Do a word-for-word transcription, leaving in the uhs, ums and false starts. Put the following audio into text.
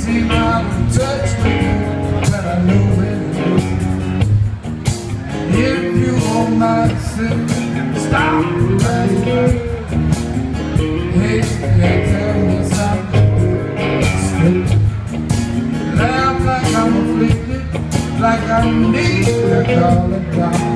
seem out of touch with me, but I know where to go. If you won't mind sitting, stop right here. Hey, hey, tell me something straight. Laugh like I'm afflicted, like I need to call it down.